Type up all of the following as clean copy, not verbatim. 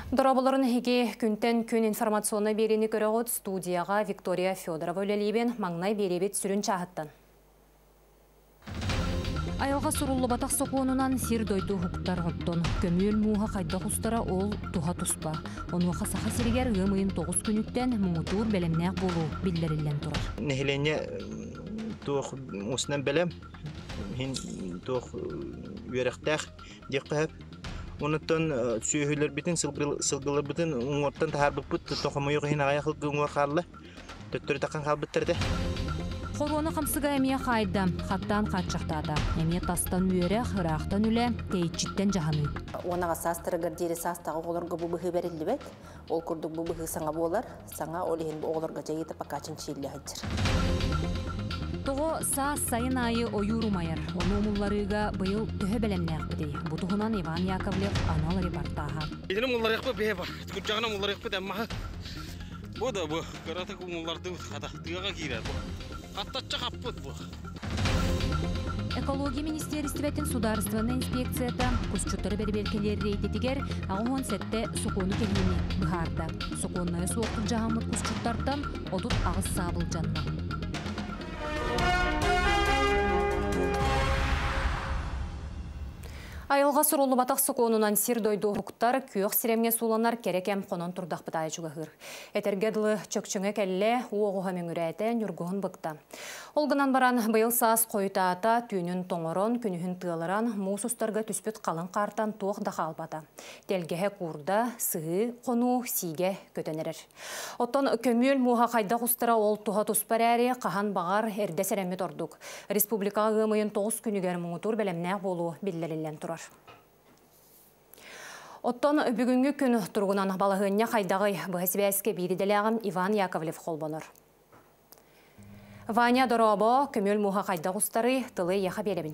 Дорабыларын хеге күнтен күн информационный берені көріғыт студияға Виктория Федорова өлелейбен маңнай беребет сүрін чағыттан. Айылға сұрулы батақ соқуынынан сир дойду хуктар ғыттон. Көмел муға қайда құстара ол туға тұспа. Онуға сақа сиргер ғымайын 9 күніттен мұңытуыр бәлемнәк болу білдерілен тұрар. Нехелене туық осынан бәлем, хин туық үйеректәқ деқпәп. Онуттан сүйейлер бітін, сылғылар бітін, оңырттан тағар бұппыт, тоқымайық хин ағая қылғы оңыр қарлы. Төттөрі таққан қалбыттырды. Хоруаны қамсыға әмия қайда, қаттан қатшақтады. Әмия тастан үйері, қырақтан үлі, тейітчіттен жағаны. Онаға састырығыр дері састағы оғыларға бұбығы берілі бәд. Ол күрдік бұбығы саңа болар, саңа олығын оғыларға жайыты пақачын шейлі айтыр. Тоғы саас сайын айы ойурумайыр. Оны омулларыға бұйыл түхі бәлемнәқ бідей. Бұтығынан Иван Яковлев анал репортаға. Едінің мұллар еқпі бе бар. Күрджағына мұллар еқпі дәммаға. Бұ да бұ. Көратық мұлларды тыға кейрер бұ. Аттатча қаппыд бұ. Экология министерстветін сударственный инспекцията күсчүттары бәрбелкелері рейдетігер ағуын сәтті сұқуыны келмені бұхарды. Сұқуыннайы соқты жағамыд күсчүттартан одут ағыз сабыл жанна. Айылға сұрулы батақ сұқуынынан сир дойду хуктар күйіқ сиремге суланар керекем қонын тұрдақ бұтай жүгағыр. Этергеділі чөкчіңе кәлі оғуға мөңірәйті нүргуғын бұқта. Олғынан баран бұйыл саас қойытаата түйінін тоңырын, күнігін тығылыран, мұсыстарға түспіт қалын қартан тоқ дақы албата. Телгеге қурда, сығы, қону, сиге көтенерер. Оттан көмел мұға қайда құстыра ол туға тұспар әрі қахан бағар әрде сәрәмет ордық. Республикаға ғымайын 9 күнігер мұңытур бәлемнәқ болу білдерілен тұрар. Оттон бүгінгі күн тұрғынан балығынне қайдағы бұғасыбәске бейдіделіғім Иван Яковлев қолбоныр. Ваня Доробо көмел мұға қайда құстары тылы еқа беребін.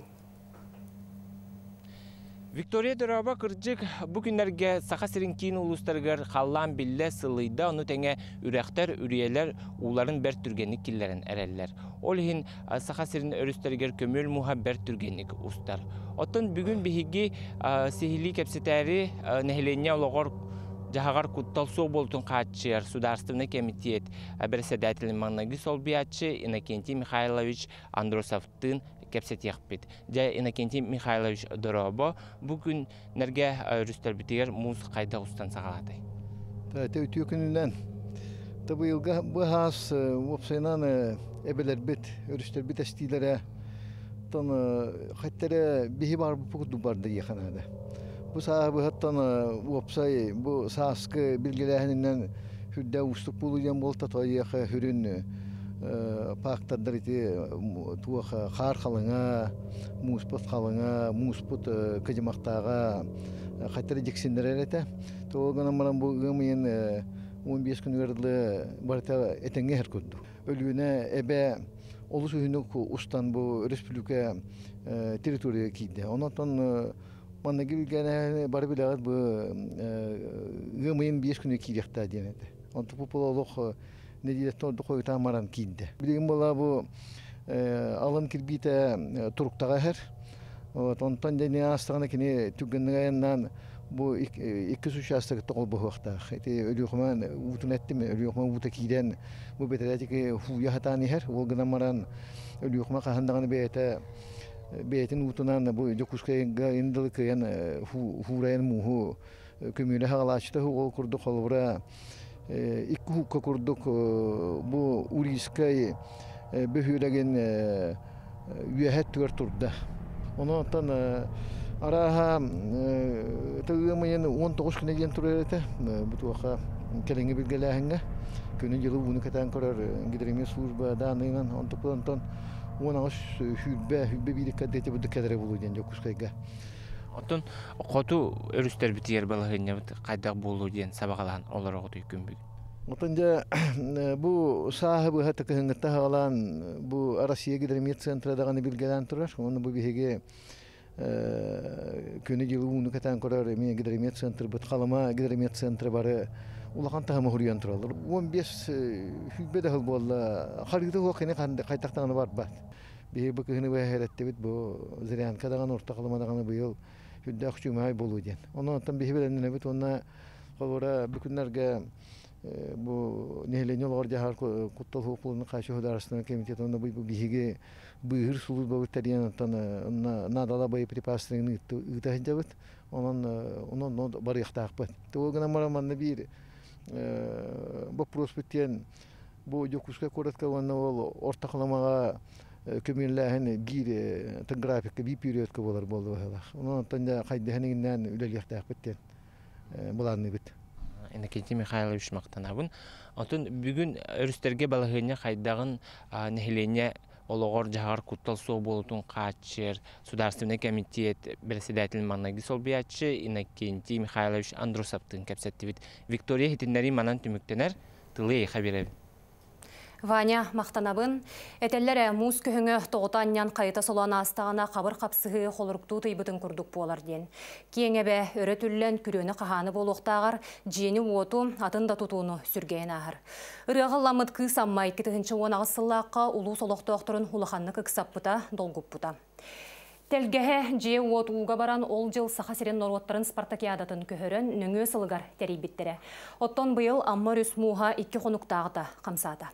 Виктория Доробо кырджык bu günlerge saqa sirinkin uluslargar қаллан билле сылыйда onu tenge үрәқтер, үріелер уларын бәр түргенlik киллерін әрәлілер. Ол хин saqa sirin өрістергер көмел мұға бәр түргенlik устар. Оттан бүгін бігігі сихили кәпсетәрі нәхілене олығыр жағағар күттал соқ болтын қатшыр Сударственный комитет бәрсәдәтілін маңнағы сол биятчы Иннокентий Михайлович Андросовтың кәпсет яқпет. Жа Иннокентий Михайлович Доробо бүгін нәрге үрістер бітігер мұз қайда ұстан сағалады. Өтіе күнінен бұйылға бұғас өпсайнан әбелер біт, үрістер біт әстейлері қайттары бейі бар бұқыды барды еқанады. Бұл сағы бұғаттан өпсай, бұл сағысқы білгеләхінінен хүрді ұстық болудан болта тойеқы хүрін пақтадыр еті туық қар қалыңа, мұспұт қалыңа, мұспұт көжімақтаға қайттары жексендер әрәті. Тоғынан маран бұл ғымайын 15 күн өрділі барыта әтенге әр көдді. Өлігіне әбә олыс үйінік ұстан бұл республика территория кейді. Онаттан маннағы білгені бары білағыз бұл ғымайын 5 күні кейдіқта денеді. Онты бұл олық недилеттен орды қойыта маран кейді. Білеген бола бұл алын кірбейті тұрықтаға әр. Онтан дене астығына кені түгіннің айынан бұл 2 участығы тоғыл бұл вақтақ. Өліғімен ұтын әттім, өліғімен ұты кейден бұл бетеләтікі хуя хатаны әр. Ол ғына маран өліғімен қағандағаны бәйтін ұтынан бұл жокускайынға енділі күйен хурайын мұху көмейлі ғалашты ол күрді қолыбыра 2 hukka kurduk bu Uriskay bühülegen üyehet turda. Ondan araha tığımın 19 güne gen turete bu tuğa kelenge bilgeleğinge günün yılı bunu katan karar giderimiz surbadan inan ondan ona hübbe bir dikkat ete bu dikkatleri buluyan Jokuskayga. Ottun qotu örüster bitiyer balahınya qayda bolu diyen sabaqalan olara qotu күмбү. Otanja bu sahibi hatta kıhıngıtta halan bu Arasiya Gidremiyet Centra'dağını bilgelen turar. Onu bu bihege könü yılı unu katan korar emiye Gidremiyet Centra batqalama Gidremiyet Centra barı ulaqan tahımı huriyan turalır. 15 hübbe dahil bolla xarıqda hoqini qaytaqtağını var bat. Bihe bu kıhını ve herette bit bu ziryan kadağın ortaqalamadağını bu yıl hüdde akçumay bolu diyen. Ondan bihe bilenine bit ona Kolora bükünlerge bu nehleni olur jahar kuttol hukukunun karşı hudarasının komitetinde bu bihige bihir sulu bu teriyan tana nadala bayı pripastını ıtahınca bit onun bari yaxtaqbat. To gana maramanna bir bu prospektiyen bu yokuska koratka vanna ol ortaklamaga kömürlerin bir grafik bir periyodka bolar boldu hala. Onun tanda qaydahanindan ülel yaxtaqbat bulanı bit. Enekenti Mikhailovich maqtanabın. Atın bugün örüsterge balahınya qaydağın nehlenye ологор жагар куттал соо болутун качыр Сударственный комитет председатель маннаги солбиячы Иннокентий Михайлович Андрусовтын кепсеттибит Виктория хитиннери манан түмүктенер тылы хабиребин. Ваня мақтанабын, әтеллері мұз көхіңі тоғытаннан қайта солана астағына қабыр қапсығы қолырықту тыйбытын күрдік болар ден. Кейін әбі өрі түрлен күрені қағаны болуқтағыр, жені оту атында тұтуыны сүргейін ағыр. Үріғаламыд кыз аммай кетігінші он ағысыллаққа ұлу солықты оқтырын ұлықанны кіксаппыта, долгуппыта. Телгеhe же от уға баран ол жыл саха сирен норваттарын спартакиадатын көхөрін нөңі сылығар тәрейбеттері. Оттон бұйыл аммар үс муға 2 қонуқтағыта қамсады.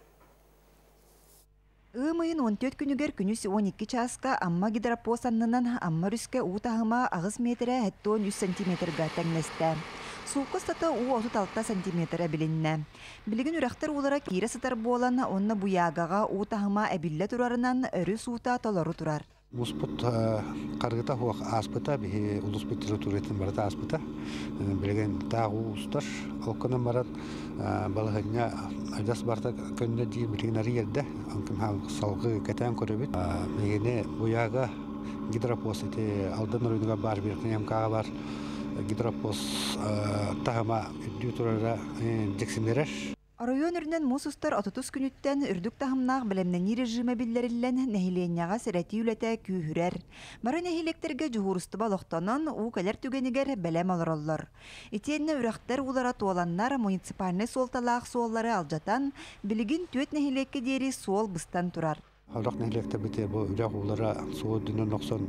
Ымайын 14 күнігер күнүс 12 часка амма гидропосаннынан амма рүске уутахыма ағыз метре әттон 100 сантиметрға тәңнесті. Суққы статы у 36 сантиметрі білінні. Білігін үрәқтір олара кейрі сытар болан, онны бұяғаға уутахыма әбілі тұрарынан өрі суыта толару тұрар. Успут қарғыта хуақ аспыта, бі ұлыспыт территориятын барыта аспыта. Білген тағы ұстар, олқынан барат балығына айдас барта көнді дейін білген әрі ерді. Анкым хал салғы кәтән көрібіт. Мегені бұяға гидропос алдан орынға бар біркін емкаға бар. Гидропос тағыма үдді тұрара жексімдерер. Аройон үрнен мұсыстар 30 күніттен үрдік тахымнақ білемнені режимі білдерілен нәхиленяға сәрәті үләті күйірер. Бары нәхилектерге жүғырысты балықтанын у кәлер түгенігер бәлем алыралар. Итенне үрәқтер улара туаланнар муниципальный солталақ суоллары алжатан білігін төт нәхилекке дері суол бұстан тұрар. Алрақ нәхилекті біте бұл үрәқ улара суол дүнін оқсон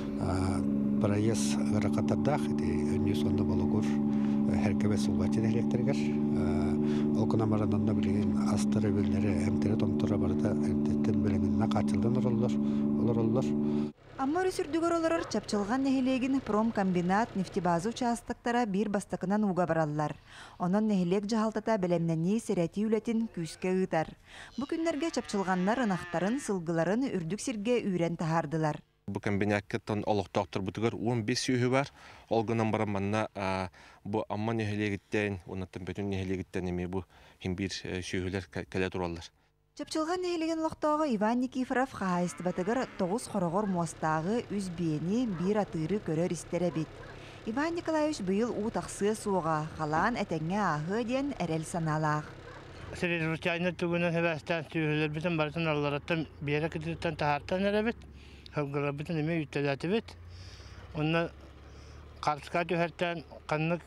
парайес ғырақаттардақ, өне сонды балығыр әркебет сұлбатшы нәхилектергер. Олкына маранында білген астыры бөлері әмтері тонтыра барыда әрдеттен білімінна қачылдан олар. Амма үрісірдігір оларар чапчылған нәхилегін промкомбинат нефтебазы участықтара бір бастықынан уға баралар. Онын нәхилег жағалтата білемнені сәрәті үлетін күске ұйтар. Бұ күнлерге чапчылғанлар ынақтарын, сылғыларын үрдік сірге үйрен тахардылар. Бұл комбинатке тон олықтақтыр бұтығыр 15 сүйі бар. Олғынан барам манна бұл амма нәхилегіттен, онаттан бөтін нәхилегіттен еме бұл химбир сүйілер кәлі тұралар. Чапчылған нәхилеген лоқтағы Иван Никифоров қағайысты батығыр 9 қорығыр мостағы үз бейені бір атыры көрер істері бет. Иван Николаевич бұйыл ұтақсы суға қалан әтәңе ағы ден әрел саналақ. Средотайны түгінен хәбәстен сүйілер бітін барытын аллараттан бері кітірттен тағарттан әрі бет. Хылғыра бітін еме үттәләті бет. Онна қарсыға төхәрттен қаннық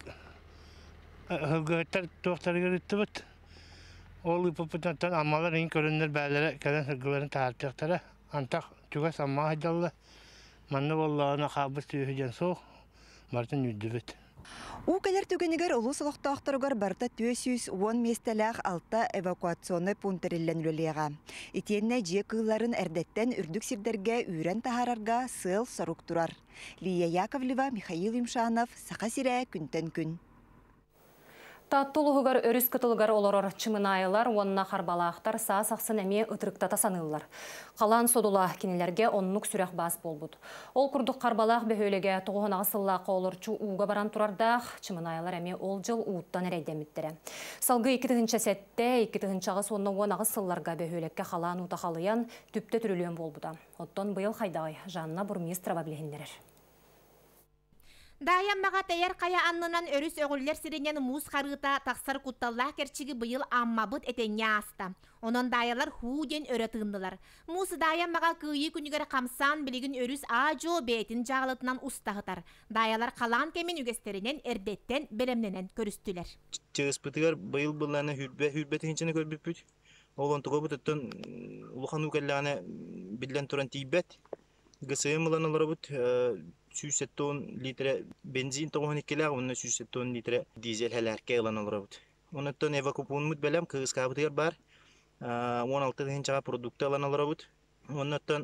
хылғыттар тоқтары көрітті бет. Ол ұпыпытантан амалар ең көрінер бәлері кәден хылғыларын тағарттықтары. Антақ түгәс амма хайдалды. Манны боллағына қабыз түйіден соқ. Барытын үдді бет. У кәлер түгенігер ұлы сұлықтақтырығар барта 210 местеләқ алта эвакуационы пунктерілен үлелеға. Итенне же кылларын әрдеттен үрдік сирдерге үйрен тахарарға сыл сарук тұрар. Лия Яковлева, Михаил Имшанов, Сақа сире күнтен күн. Таттулығығар өріс кытылығар оларыр чымынайылар, онына қарбалақтар саа-сақсын әме ұтырықтата санылылар. Қалан содула кенелерге оннық сүрәқ бас болбуд. Ол күрдік қарбалақ бөхөлеге тоғын ағысыллаққа олырчу уға баран тұрардақ, чымынайылар әме ол жыл уыттан әрейдеметтері. Салғы 2-тігінші сәтте, 2-тігінші ағыс онына он ағысылларға бөхөлекке қалан ұтақалыян түпті түрілуен болбуда. Оттон бұйыл қайдағай, жанына бұрмейстірава білігіндерер. Даянмаға тәйер қая аннынан өріс өғілер сиренен мұз қарғыта тақсар құтталлақ керчігі бұйыл аммабыт әтенне аста. Онын даялар худен өрі тыңдылар. Мұз даянмаға күйі күнігер қамсан білігін өріс ажо бәйтін жағылытынан ұстағытар. Даялар қалан кемен үгестерінен әрдеттен білімненен көрістілер. Чығыспытығар бұйыл бұлланы хүрбәті хенчені көрбіппіт. Оғын тұғы бұтыттың ұлыған үкәлләғаны білден тұран тейбәт. Гысыйым ұлан олары бұт 170 литр бензин тоғын келер, оны 170 литр дизель хәләркә ялан алырбыт. Оннан эвакупунмут беләм кыскабытыр бар. 16 генчага продукты алан алырбыт. Оннан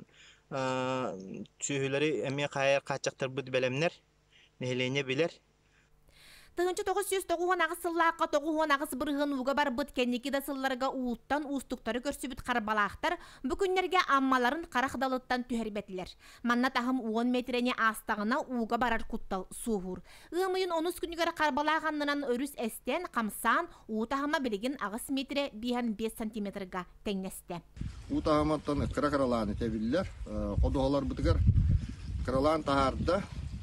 сөйләре әмә кайыр качактыр бит белемнәр. Нәһлене билер. Тыгынчы 909 ағыз сыллаққа 9 ағыз бұрығын уға бар бұд кәнекі да сылларға уыттан уыстықтары көрсібіт қарбалақтар бүкінлерге аммаларын қарақдалыттан түхербетілер. Манна тағым 10 метрене астағына уға барар құттал суғыр. Үмейін 10 күнігер қарбалағанынан өріс әстен қамсан уытағыма білеген ағыз метре 5 сантиметрға тәңнесті. Уытағыматтан қыра-қыраланы тәбілілер, қодуғалар бұтығар қыралан тағарды,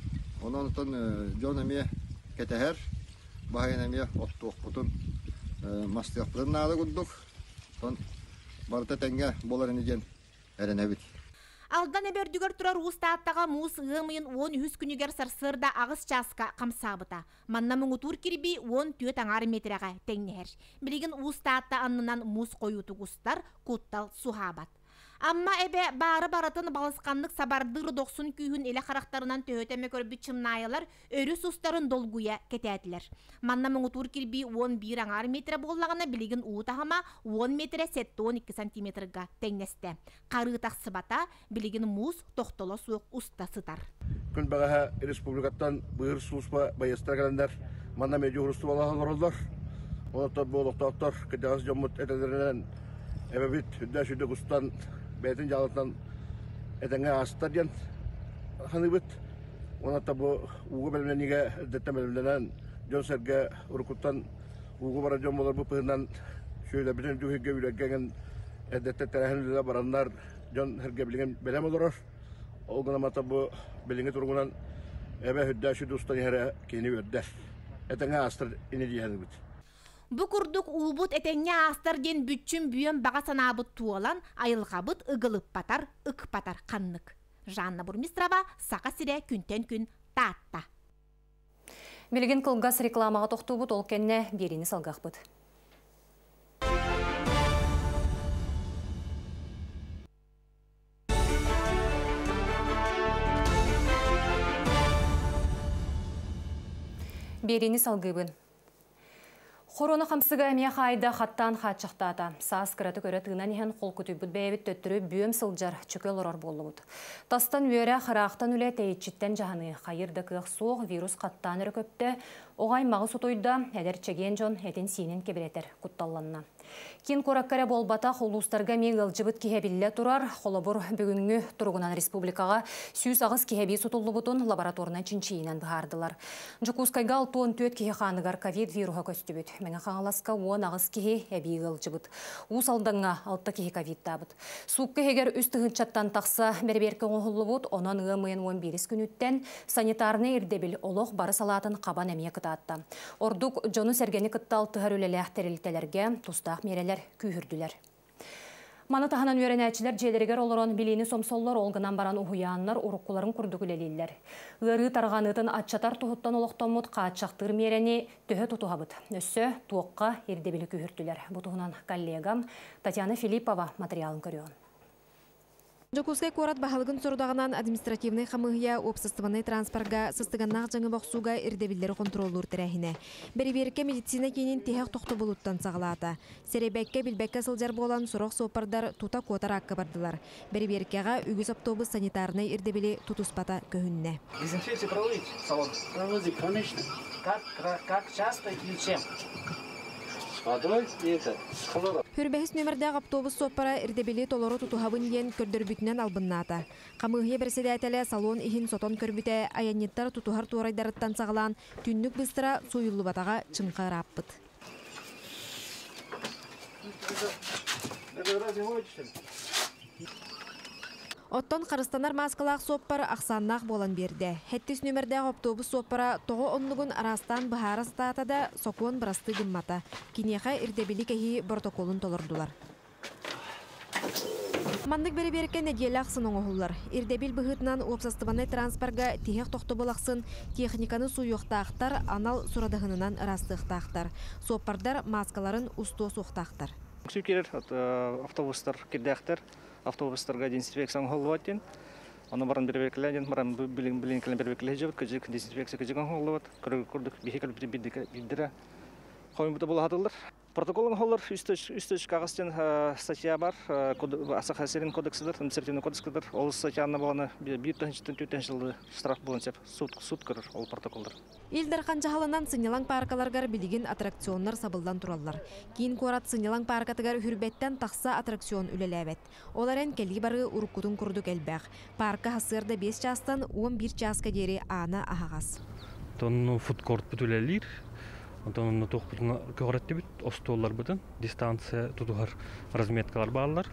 онан жонаме кетер, bahayınamya ottuq butun mastiyaqların adı gudduk. Son barıta tenge bolarını gen erenebit. Aldan eberдүгөр турар устааттага муус ымыйын 10 күнүгер сарсырда агыс часка камсабыта. Манна муңутур кирби 14 аңар метрага теңнер. Билеген устаатта аннынан муус коюту густар куттал сухабат. Amma ebe barı-baratın balıskanlık sabardır 90 kühün ele karaktarından töhöteme körbi çımnayalar örü sustarın dolguya ketetiler. Manna mıngıtur kirbi 11 аңар metre bollağına biligin uğutahama 10 metre 12 santimetrega tegneste. Qarı taqsıbata biligin muz tohtolo soğuk usta sıtar. Gün bağa Respublikattan buyur suspa bayastar kalender. Manna medyo urustu balağın orallar. Onatlar boğuluktaatlar kıdağız jamut etelerinden ebebit hüdda şüdde kustan Betin jalattan etenge astar diyen hanıbıt. Ona da bu uğu bölümleniğe dettem bölümlenen John Serge Urkut'tan uğu bara John Molar bu pıhından şöyle bütün düğüge üretken dette terehünlüle baranlar John Herge bilgen belem olur. O gün ama bu bilinge turgunan ebe hüddaşı dostan yere kini öder. Etenge astar ini diye hanıbıt. Bu kurduk uğubut etenge astar den bütçün büyön bağa sanabıt tuğalan ayılğabıt ıgılıp batar, ık batar kanlık. Жанна Бурмистрова, Сақа сире күнтен күн таатта. Билген кылгас рекламаға тоқтубут ол кенне берини салгақбыт. Берини салгыбын. Хорона қамсыға әме қайда қаттан қатшықтата. Саас кіраты көрі тығынан ехен қол күтібіт бәйбіт төттірі бүйім сылжар чөкел ұрар болы бұд. Тастан өре қырақтан үлі тәйітчіттен жағаны қайырды қиық соқ вирус қаттан үрі көпті. Оғай мағы сұтойда әдер чеген жон әтен сенен кебіретер құтталланна. Кен кораккаре болбата қолуыстарға мегіл жібіт кехебілі тұрар, қолыбыр бүгінгі тұрғынан республикаға сүйіс ағыз кехеби сұтылы бұтын лабораторына чинчиінен бұғардылар. Жүкускайға 64 кехе қанығар ковид вируға көстібіт. Мәңі қаңаласқа 10 ағыз кехе әбейгіл жібіт. Уыс алдыңға 6 кехе ковид табыт. Суқ кехегер үстігін чаттан тақса бәрберкі оғылы бұт, онан ғымайын 11 күніттен санитарны ердебіл олық бары салатын қабан әмие кытатта. Ордук жону сәргені кыттал тұғар өлелі тәрілтелерге тұстақ мерелер күйірділер. Маны таханан өренәчілер желерігер олырын білейіні сомсоллар олғынан баран ұхуянлар ұрыққыларын күрдік үлелейлер. Ғыры тарғанытын атчатар тұхыттан олықтамыд қаатшақтыр мерені төхі тұтуғабыд. Өссі туыққа ердебілі күйірділер. Бұтығынан коллегам Татьяна Филиппова материалын көріон. Жокускай корат бахалгын сордағынан административный хамыгия обсыстываны транспорга сыстыганнақ жаңы бақсуға ирдебілдері контроллур тәрәхіне. Бәріберке медицина кейінен техек тоқты болуттан сағылата. Серебәкке білбәкке сылжар болан сұрақ сопардар тута котар аққы бардылар. Бәріберкеға үгіз автобус санитарны ирдебілі тутуспата көхінне. Дезинфекция проводить салон? Проводить, конечно. Как часто и чем? Водой и это, хлором. Хүрбәхіс нөмірдәғ автобус соппара ирдебілі толору тутуғабын ен көрдірбүтінен албынната. Қамығия бірседәтелі салон ихин сотон көрбіте аянеттар тутуғар туарайдарыттан сағылан түннік быстыра сойылы батаға чынқа раппыт. Оттон қарыстанар маскалақ соппар ақсаннақ болан берді. Хеттес нөмірдәғ автобус соппара тоғы онлығын арастан бұхара статада сокуын бірасты гыммата. Кинеха ирдебілі кәхи протоколын толырдылар. Мандық бері-берікен әделі ақсын оңығылар. Ирдебіл бұғытынан опсастываны транспорға тихек тоқты болақсын, техниканы суйуқтақтар, анал сұрадығынынан растықтақтар. Соппардар маскаларын ұсто соқтақтар. Автобустар кирдәқтер, автобустарға дезинфекцияң қолуаттен. Оны баран бербекләден, баран билин кален бербеклә җибет, көҗек дезинфекция көҗегән холлават, күрдек бихекәл биддера. Хойм бута була хатылар. Протоколын холлар үстөч кагыстан статья бар, Саха-Сирин кодексыдыр, административный кодекстыр. Ол статьяны боланы 1-4 жылды штраф болын деп суд көрөр ол протоколдар. Илдар Ханжахаланан Сынялаң паркаларгар билигин аттракционнар сабылдан тураллар. Кийин Корат Сынялаң паркатыгар хүрбеттен тахса аттракцион үлеләбет. Оларын келги бары уруккутун курдук элбәк. Парка хасырда 5 частан 11 часка дери ана ахагас. Тонну фудкорт бүтүлелир. Онтон тоқпутун көрөттү бит, остоллар бүтүн, дистанция тутугар разметкалар баалар.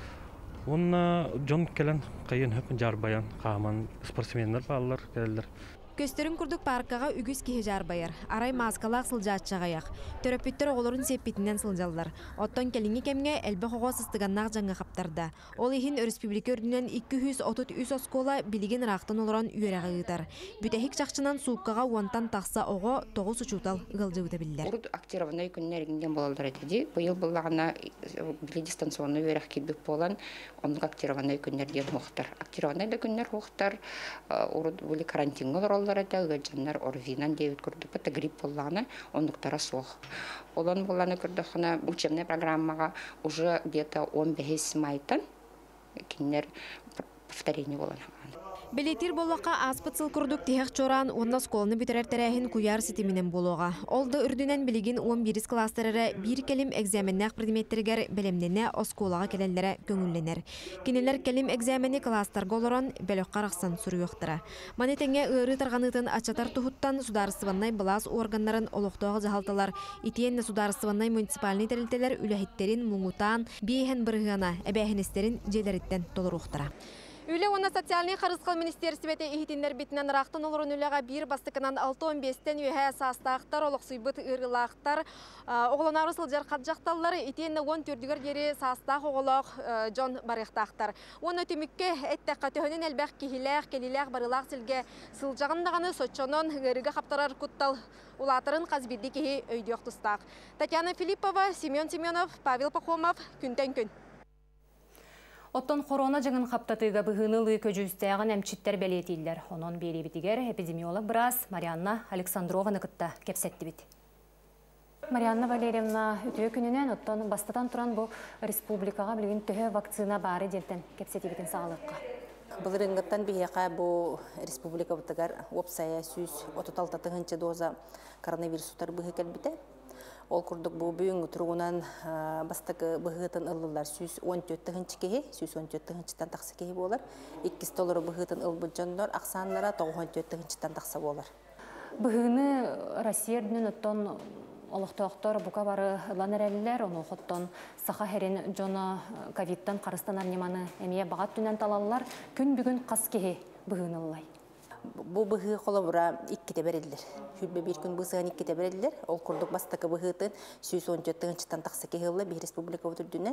Онна жон келен кайын хөп жарбаян, каман спортсменнер баалар келдер. Көстөрүн курдук паркага үгүз кихи жарбайар. Арай маскалак сылжаатчагаяк. Төрөпүттөр оголорун сеппитинен сылжаллар. Оттон келинги кемге элбе хого сыстыганнак жаңга каптарда. Ол ихин республика өрдүнөн 233 оскола билигин рактан олорон үйөрөгүтөр. Бүтехик жакчынан сууккага уантан такса ого 9 учутал ылжыбыта биллер. Урут актированный күннеринген болалдар этиди. Быйыл буллагана дистанционный үйөрөк килбек болан, онук актированный күннерден хохтар. Актированный да күннер хохтар. Урут були карантинга жандар орвинан девит курдук пата грипп болланы ондуктара сох. Олан болланы курдухана учебная программага уже где-то 15 майтан кинер повторение болланы. Белетир боллака аспытсыл курдук тиһек чоран онна сколны битерер терәһин куяр ситиминен болуга. Олды үрдүнен билигин 11 класстары бир келим экзаменнак предметтергер белемнене осколага келенлере көңүлленер. Кинелер келим экзамени класстарга олорон белек караксан сүрүектара. Манетеңе ыры тарганытын ачатар тухуттан сударсыбаннай балас органнарын олоктоого жахалталар. Итиенне сударсыбаннай муниципальный терилтелер үлехиттерин муңутан биехен бырыгана эбэхенестерин желериттен толуруктара. Үле оны социальный харысқал министерствете ихитинлер битінен рақтын олырын үлеға бір бастықынан 6-15-тен үйе састақтар, олықсыйбыт ұрғылақтар, оғыланары сылжар қатжақталар, итенне 10 түрдігер дері састақ оғылақ жон барықтақтар. Оны өтімікке әттәққа төхінен әлбәқ кехиләқ, келиләқ барылақ сілге сылжағындағаны сотчонын ғырыға қаптарар құттал улатырын қазбирді кехи өйдіоқ тұстақ. Татьяна Филиппова, Семен Семенов, Павел Пахомов, күнтен күн. Оттон корона жыңын қаптатыға бұғынылы көжүстәғын әмчиттер бәлетейлер. Онон бері бітігер эпидемиолог біраз Марианна Александрованы күтті кепсетті біт. Марианна Валерьевна үтіе күнінен оттон бастатан тұран бұл республикаға білген түхі вакцина бары дентен кепсетті бітін сағылыққа. Бұл рыңғыттан бейеқа бұл республика бұтығар опсая сүйіз 36 доза коронавирустар бұғы кәлбіті. Ол күрдік бұл бүйін тұрғынан бастығы бұғытын ұлылар сүйіз 14-тігінші кеге, сүйіз 14-тігіншітен тақсы кеге болар. 2 доллары бұғытын ұлбы жондар, ақсанлара 14-тігіншітен тақсы болар. Бұғыны Россия дүнін өттон олықтауқтар бұқа бары ұлан әрәлілер, оны ұқыттон сақа херен жона ковидтан қарыстан арнеманы әмее бағат дүнен талалылар, күн бүгін қас кеге бұғыны ұлай. Бұл бұғы қолы бұра 2-те берелдер. Хүлбе бір күн бұғыған 2-те берелдер. Ол күрдік бастықы бұғытын 114-тігіншітен тақсы кеғылы бір республика өтірдінен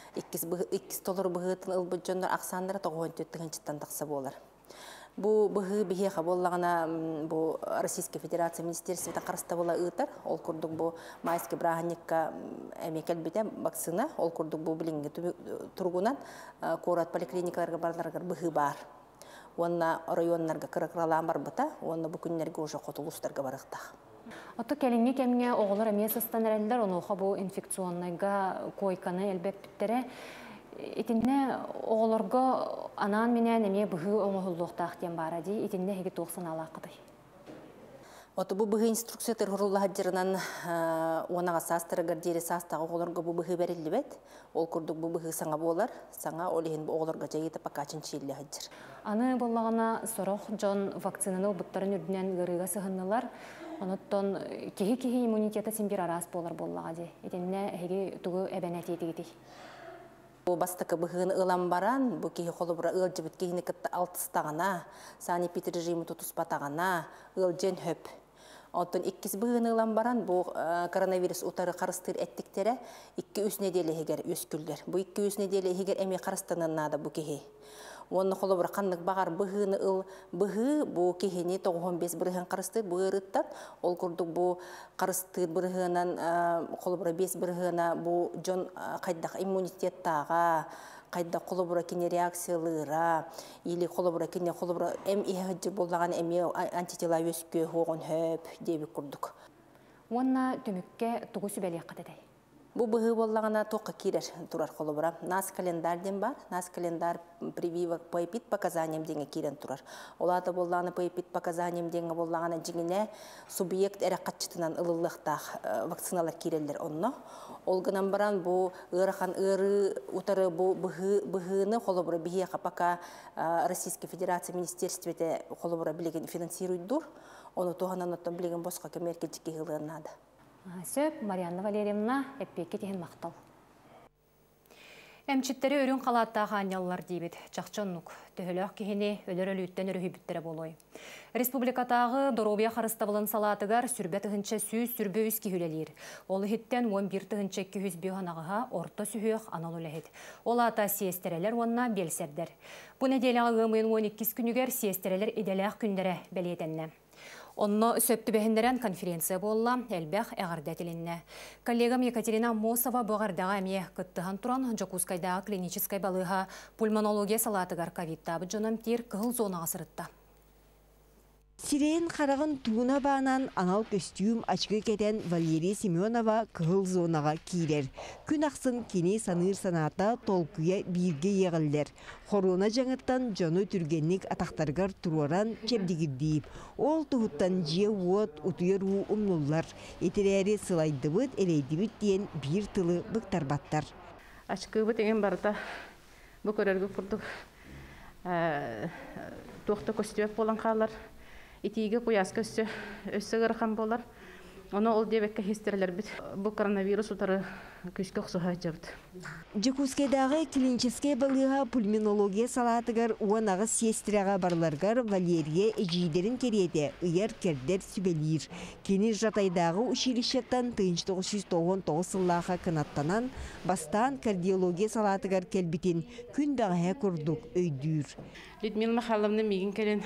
2 доллар бұғытын ұлбы жондар ақсандыра 14-тігіншітен тақсы болар. Бұл бұғы бігеға болағына Российская Федерация Министерствета қарыста бола ұйтар. Ол күрдік бұл майский брағанекка әмекел біте вакцина. Ол күрдік бұл білінгі тұрғынан Корат поликлиникаларға барларға бұғы бар. Онна районнарға кырыкралан бар бұта, онна бүкінлерге уже қотылыстарға барықта. Отты кәліңе кәміне оғылар әмес ұстан әрәлілер, оны оға бұл инфекционныға койканы әлбәп біттері. Итінне оғыларға анан менен әме бұғы оңығылуқтақ ден бара дей, итінне әге 90 алақыдай. Оты бұл бұғы инструкция тұрғырылы хаджырынан онаға састырығыр дері састағы оғыларға бұл бұғы бәрелі бәд. Ол күрдік бұл бұғы саңа болар, саңа олеген бұл оғыларға жайыты пақачын шейлі хаджыр. Аны болағына сұрық жон вакцинаны бұттарын үрдінен ғырыға сығынылар. Оныттон кеге-кеге иммунитеті сенбір арас болар болаға де. Етеніне әге түгі әбәнәт етігеді. Бұл бастықы бұғын ұлан баран, бұл кеге қолы бұра ұл жібіт кегіне күтті алтыстағына, санипит режимі тұтыспатағына, ұл жен хөп. Оттон 2 бұғын ұлан баран, бұл коронавирус ұтары қарыстыр әттіктері 2-3 неделі егер өскүлдер. Бұл 2-3 неделі егер әме қарыстанынады бұл кеге. Оны қолы бір қандық бағар бұғыны ұл бұғы бұл кегені 95 бұрығын қарыстыр бұғырыттан. Ол күрдік бұл қарыстыр бұрығынан қолы бір 5 бұрығына бұл жон қайдақ иммунитеттаға қайда қолыбыра кене реакциялыра, или қолыбыра кене қолыбыра әм ихаджы болдаған әме антитела өске оғын хөп дейбі күрдік. Онна түмікке тұғы сүбәлі қададай? Бу быһы боллагана тоққа кирер турар холобра. Нас календар ден бар. Нас календар прививок по эпид показаниям денге кирен турар. Олата боллагана по эпид показаниям денге боллагана жигине субъект эракатчытынан ылылыктах вакциналар кирелдер онно. Олгынан баран бу ырахан ыры утары бу быһыны холобра бие капака Российской Федерации министерствете холобра билеген финансирует дур. Оны тоғанан оттан билеген босқа кемеркечики хылын надо. Сөп, Марианна Валерьевна, әппекке теген мақтал. Әмчеттері өрін қалаттағы анялылар дейбет. Чақчоннук, төхіліқ кехіне өлір өліттен өрі біттері болой. Республикатағы Доробия қарыстабылын салатығар сүрбет ұғынша сүйіз сүрбе үз кехілелер. Ол хеттен 11 тұғынша кехіз бейғанағыға орта сүйіқ анал өләхет. Ол ата сиестерелер онына белсердер. Бұл неделяғы ғымын 12 күнігер сиестерелер иделяқ күндері бәлетенне. Онно сөптүбәһендерен конференция болла, әлбәх әғардәтілінне. Коллегам Екатерина Мосова бұғардаға әме күттіған тұран Жокускайдағы клиническай балыға пульмонология салатығар ковид-табы жонам тер кығыл зонаға сырытта. Сирен қарағын туына бағынан анал көстюм ашқы кетен Валерия Семенова кығыл зонаға кейлер. Күн ақсын кене саныр саната толкуя бирге еғілдер. Хорона жаңыттан жоны түргенник атақтарғар тұроран кемдегірдейіп. Ол тұғыттан же уот ұтуер у ұмлылар. Етерәрі сылайды бұд, әлейді бұд дейін бір тылы бұқтарбаттар. Ашқы бұд еген барда бұл көрергі құрдық. Тоқты көстебек болан қалар. Итиге куяска өссі ғырқан болар. Оны ол дебекке хестерелер бит. Бұл коронавирус ұтары күшке ұқсуға жабыд. Жекускайдағы клиническай балыға пульмонология салатығар уанағы сестераға барларғар Валерия әжейдерін кереде ұяр кердер сүбелер. Кені жатайдағы училищеттан 1999 сыллаға қанаттанан бастан кардиология салатығар келбітін күн бағая күрдік өйдүр. Людмила Михайловна меген келен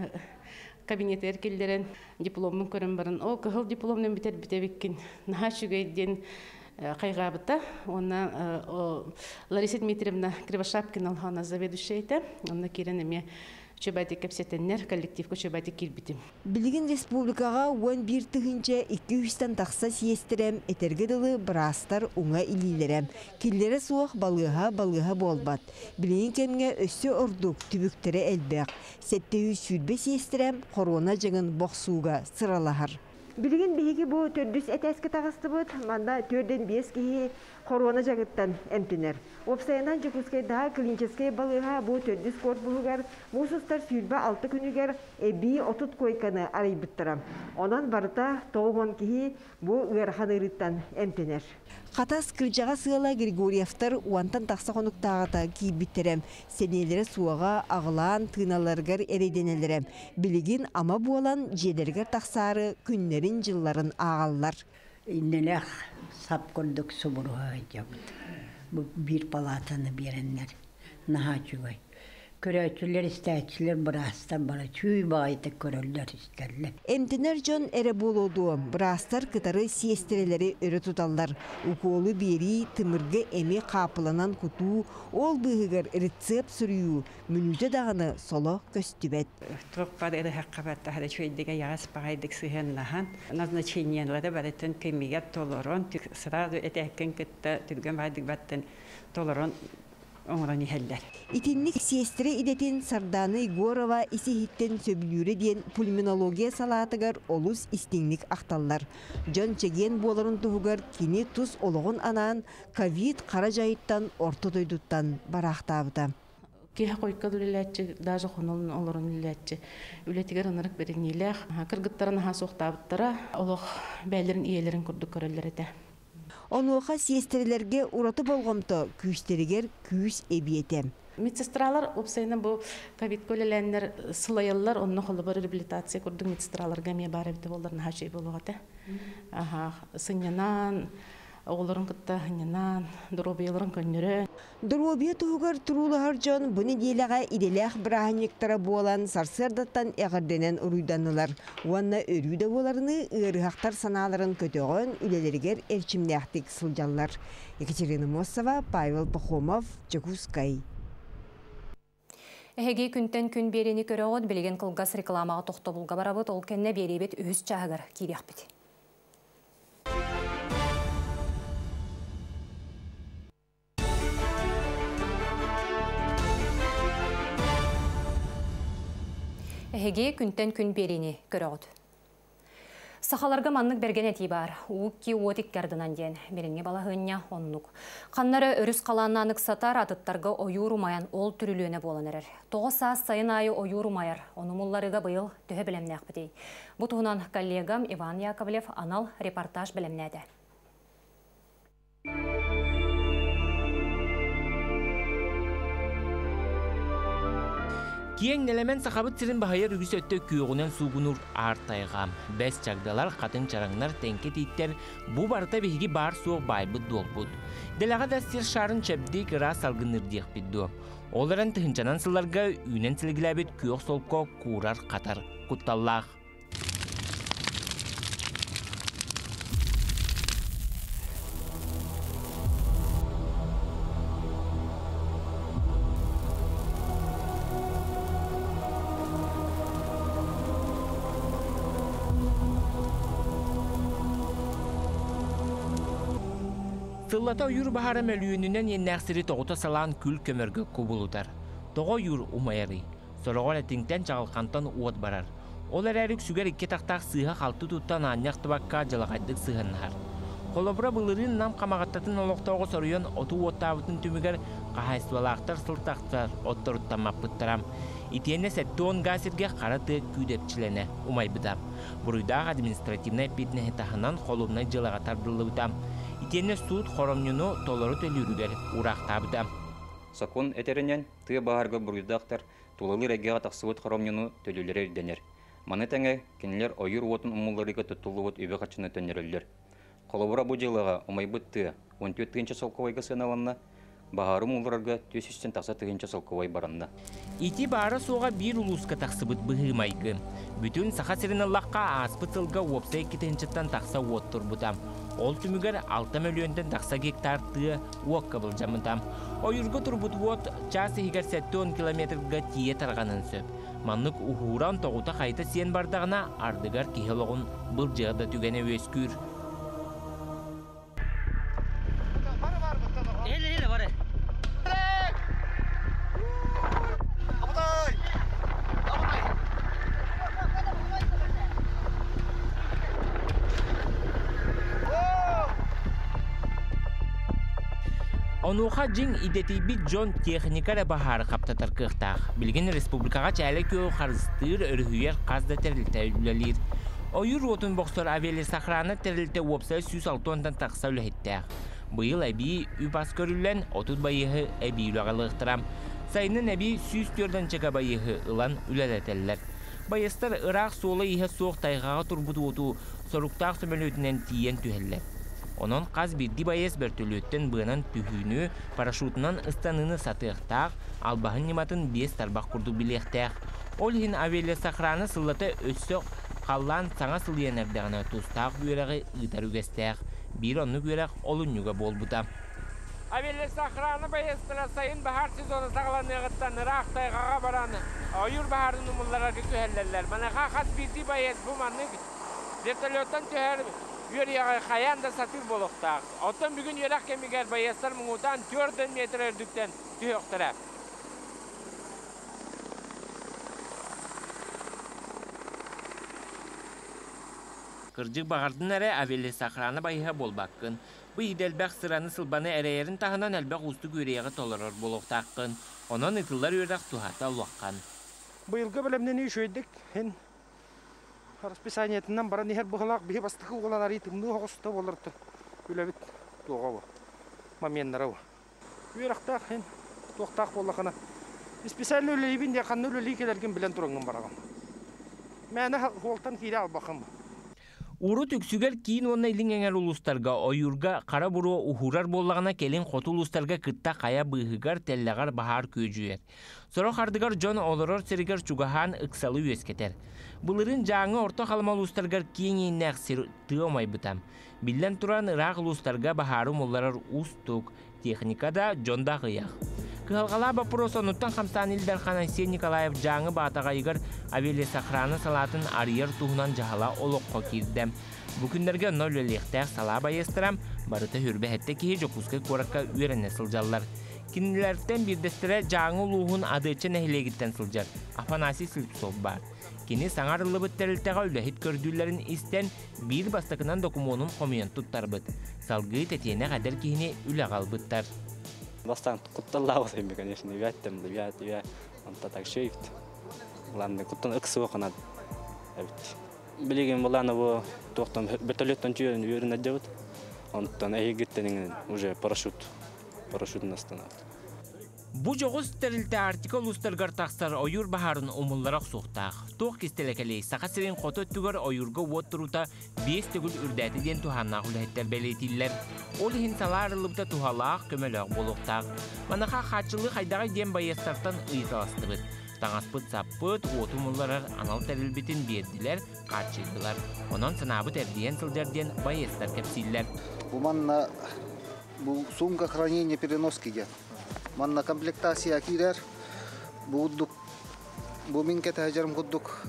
кабинет эркелдерен дипломын көрін барын. О, кығыл дипломнен бітер-бітебеккен. Наға шүгейден қайғабыта. Онна Лариса Дмитриевна Кривошапкина алғана заведущая еті. Онна керен әме чөбәді кәпсетеннер коллективкі чөбәді келбітім. Білген республикаға 11 тұғынша 200-тан тақса сиестерем, этергеділі бірастар уңа илилерем. Келлері суақ балыға болбат. Білген кемге өссі ордук түбіктері әлбәқ. Сәттеуі сүрбе сиестерем, корона жаңын боқсуға сыралағар. Білген бейге бұл төрдіс әтәскі тағысты бұд, манда төрден 5 кейі корона жағыттан әмтінер. Опсайынан Жекускайдағы клиническай балыға бұл төрдіс корт бұлығар, мұсыстар сүрбе 6 күнігер әбі 30 койканы арай бұттырам. Онан барыта 9 кейі бұл ұйархан ұрыттан әмтінер. Қатас кіржаға сығала Григорьевтар уантан тақса қонуқтағыта кейбіттерем. Сенелері суаға ағылан тыналарғар әрейденелерем. Білеген ама болан жедергер тақсары күннерін жылларын ағалар. Иннелер сап көрдік сұбыруға жабыд. Bir палатаны беренлер. Наға чүгай. Көрәтчілер, істәтчілер бұрастар бара чүй бағайты көрілдер істерлер. Эмтінер жон әрі болуду. Бұрастар кытары сиестерелері өрі тұталдар. Уколы бері тымырғы әме қапыланан күту, ол бұғығыр рецепт сүрію, мүнуді дағыны соло көстібет. Тұқпад әрі хаққабатта хада чөйдіге яғас бағайдық сүйен лахан. Назначениялары барытын кемеге толорон, сразу әтәккен күтті түрген бағайдық баттын толорон оңыран ихеллер. Итинник сиестере идетін Сарданы Егорова исихиттен сөбілюре ден пульмонология салатығар олус истеңлік ақталлар. Жон чеген боларын тұғығар кені тұз олығын анан ковид қара жайыттан орты дойдуттан барақтабыда. Кеха койка дүлеләтчі, даже қонолын оларын үлеләтчі. Үлетігер анырық беріңейлер. Кыргыттарын аға соқтабыттара, олық бәлерін иелерін күрді көрелер еті. Онуға сиестерелерге ураты болғымты күйістерігер күйіс әбиеті. Медсестралар опсайны бұл ковид көлеләнлер сылайылар, онны қолы бір реабилитация көрдің медсестраларға ме бар әбді боларын хашей болуғаты. Сынянан, оғыларын кытта хыннан, дробияларын көннөрө. Дробия тугар турулахар жон буны делага иделях браханиктара болан сарсырдаттан эгерденен уруйданылар. Уанна өрүйдө боларыны ырыхактар саналарын көтөгөн үлелергер элчимнехтик сылжаллар. Екатерина Мосова, Павел Пахомов, Чекускай. Эһеги күнтен күн берени көрөгөт билген кылгас рекламага тохтобулга барабыт, ол кенне беребет үз чагыр киряхбит. Эһеги күнтен күн берени көрөгөт. Сахаларга маннык берген эти бар. Уукки уотик кардынан ден. Беренге балахыння оннук. Қаннары өріс қаланнанық сатар атыттарға ойурумаян ол түрілуіне боланырыр. Тоғы саас сайын айы ойурумайар. Онумулларыға бұйыл төһе білемнәк бідей. Бұтығынан коллегам Иван Яковлев анал репортаж білемнәді. Киен нелемен сақабыт сирин бахайыр үгіс өтті күйіғінен суғынур артайғам. Бәс чагдалар, қатын чараңнар, тәнке тейттер, бұ барыта бейгі бар суық байбыт долбыд. Делаға дәстер шарын чәбдейк рас алғыныр дейк бидді. Оларын тұхынчанан сыларға үйнен сілгіләбет күйіқ солко курар қатар құтталлақ. Сыллата үйір бахара мәлүйінінен еннәқсірі тоғыта салан күл көміргі көбілудар. Тоғы үйір умайары. Сорағын әтіңтен чағылқантан уат барар. Ол әрәрік сүгер ике тақтақ сыға қалты тұттан аньяқты баққа жалағайдық сығыннар. Қолыбыра бұлырын нам қамағаттатын олықтауғы сорыйын оту оттабытын түмігер қағайсуалақтар сылтақтар оттырыттамақ бұттарам. Итиенне сәтті он ғасырге қараты күйдепчілене умай бұдам. Бұруйдағы административнай бетіне тахынан қолымнай жалағатар дылы бұдам. Итиенне суд хоромнюну толору төлүрүгер урактабыда. Закон этеринен тыя баарга буруйдактар тулалы регига таксыбыт хоромнюну төлүлөрөр денер. Маны теңе кинилер ойур уотун умулларыга тутулубут үбө качына төнөрөллөр. Колобура бу жылыга умайбыт тыя 14-тинчи солковайга сыналанна баары мулларга 300-тен такса тыгынча солковай баранна. Ити баары суга бир улуска таксыбыт быгымайгы. Бүтүн саха сириналлакка аспытылга опсай китенчеттен такса уоттурбутам. Ол түмігер 6 миллионден тақса гектар тыя уаққа бұл жамынтам. Ойырғы тұрбұт уот часы хигер 7-10 километрға тие тарғанын сөп. Маннық ұхуран тоғыта қайта сен бардағына ардығар кехелоғын бұл жығда түгені өскүр. Онуға жин идетейбі жон техникара бахары қаптатар қықтақ. Білген республикаға чәлі көй қарыстыр өрхүйер қазда тәрілті үлелер. Ойыр отын боқсор авиали сақраны тәрілті опсай 106-тан тақса үләйттәқ. Бұйыл әбей үбас көрілен отут байығы әбей үлағалықтырам. Сайының әбей 104-дан чаға байығы ұлан үләләтәлілер. Байыстар ұрақ солы ihe соқ тайғаға тұрбұт оту соруқтақ сөмелетінен тиен түхеллер. Onun qaz birdi bayes börtülütten bığınan tühünü paraşutынан ıstanını satığıqtaq, albağın nimatın 5 tarbaq kurdu bileqtaq. Ol hin aveli saqrаны sılata össöq qallan sana sılıyan əbdəğına tustaq üyərağı ıtar ügəstaq. Bir onu görək olun yuga bol buda. Aveli saqrаны bayestina sayın bahar sezonu sağlanığıttan ıraq tayğağa baranı. Oyur baharın umullara köhəllərlər. Mana qaz birdi bayes bu manıq vertolyotan tühər Yürüyəğə xayan da satır boluqtaq. Otan bugün yürək kemiger bayaslar muğutan 4 metr ördükten tüyöqtara. Kırcık bağırdın әрі aveli saqrаны bayığa bolbaqqın. Bu idelbaq sıranı sılbanı ərəyerin tağınan əlbaq ustu göreyəği tolarır boluqtaqqın. Onun ıtıllar yürək tuhata uluqqan. Bu yılgı bölümden iyi şöydik. Расписаниятынан бара нехер бухалак бихи бастыкы уголан аритымны хоғысты болырды. Үләбіт тоға бұл. Маменнара бұл. Үйрақтақ, тоқтақ болақына. Специально өлейбін де қанны өлей келерген білен тұрыңын барағым. Мәні қолтан кейде албақым. Уру түксүгер кейін онна илин эңер улустарга ойурга кара буру ухурар боллагана келин хоту улустарга кытта кая быһыгар теллегар бахар көжүер. Соро хардыгар жон олорор сиригер чугахан ыксалы үескетер. Булырын жаңы орто халма улустаргар кийин иннек сир тыомай бытам. Биллен туран ырак улустарга бахару молларар устук, техникада жонда гыях. Кыгалгала бапросо нуттан хамсан Илдархан Айсен Николаев жаңы батагайгар авиалесохрана салатын арьер туһунан жахала олоққа кирдем. Бүкүндерге нөл электер сала байыстырам, барыта хүрбе хетте кихи жокускай коракка үйрене сылжаллар. Кинилерден бирдестіре жаңы луғын адычы нәхилегіттен сылжар, Афанасий Сылтсов бар. Кини саңарылы бұттарылтаға үләхет көрдүлерін істен бір бастықынан документын комиент туттар бұд. Салғы тетене қадер кихіне үләғал бұттар. Бастан құтталлауыз емі, конечно, үйәттім, онта так шейфт. Бұланды құттын ұқсы оқынады. Білеген бұланы бұл тоқтан бертолеттен түйерін үйерін әддеуіт. Онтан әйгеттенің уже парашютын астанады. Бу жоғыз тәрілті артикл ұстарғар тақсар ойыр бахарын умылларақ соқтақ. Тоқ кестелекелей сақасырен қоты өттігір ойырға уоттырута 5 түгіл үрдәті ден туханнақ үләттер бәлейтілер. Ол хин саларылыпта тухалақ көмеліғ болуқтақ. Манаға қатшылы қайдағы ден байыстартан ұйыталасты бұд. Таңаспыт саппыт, оты мұлларар анал тәрілбетін берділер, қатшылдылар. Онан сынабыт әрден сылдерден байыстар кәпсілер. Бұл сумка хранения переноски ден. Манна комплектация кирер, будук, буминке тахаджарм гудук,